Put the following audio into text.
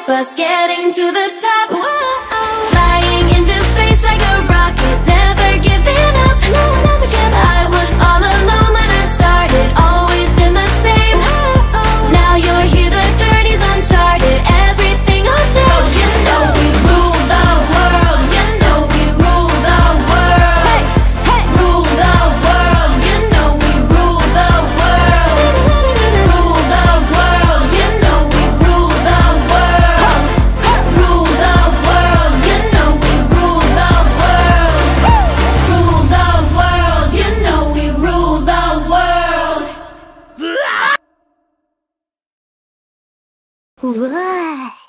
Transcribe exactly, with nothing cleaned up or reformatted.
stop us getting to the top. Whoa. Flying into space like a rocket, never giving up, no, never give up. I was all alone when I started, always been the same. Whoa. Now you're here, the journey's uncharted, everything will change. You know we rule the world, you know we rule the world. Hey, hey. Rule the world, you know we rule the world. Rule the world, you know we rule the world. Rule the world, you know we rule the world. Rule the world, you know we rule the world. Whoa.